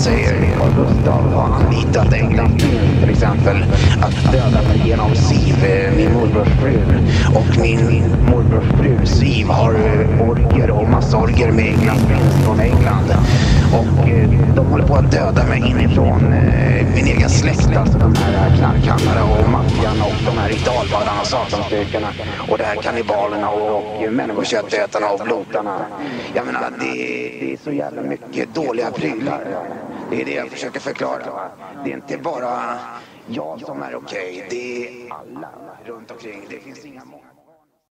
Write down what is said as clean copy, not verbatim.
säger Carl Gustav har anlitat England till exempel att döda mig genom Siv, min morbrors fru. Och min morbrors fru Siv har orger och massa orger med England från England. Och de håller på att döda mig inifrån min egen släkt, alltså de här knarkhandlarna och maffian och de här ritualbadarna och satanstyrkorna och de här kannibalerna och människoköttätarna och blotarna. Jag menar, det är så jävla mycket dåliga prylar. Det är det jag försöker förklara. Det är inte bara jag som är okej. Det är alla runt omkring. Det finns inga mål.